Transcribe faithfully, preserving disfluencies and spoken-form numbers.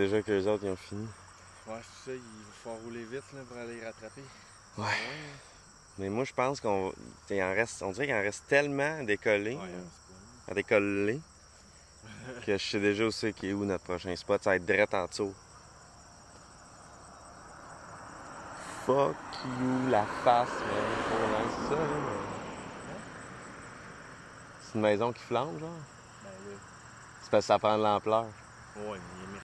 déjà qu'eux autres, ils ont fini. Ouais, c'est ça, il va falloir rouler vite là, pour aller les rattraper. Ouais. Ouais. Mais moi, je pense qu'on il en reste, on dirait qu'il en reste tellement à décoller, Ouais, là, hein, c'est pas à décoller, que je sais déjà aussi qui est où notre prochain spot. Ça va être direct en dessous. Fuck you, la face, man. Faut lancer ça, là. Hein? C'est une maison qui flambe, genre? Ben là. C'est parce que ça prend de l'ampleur. Ouais,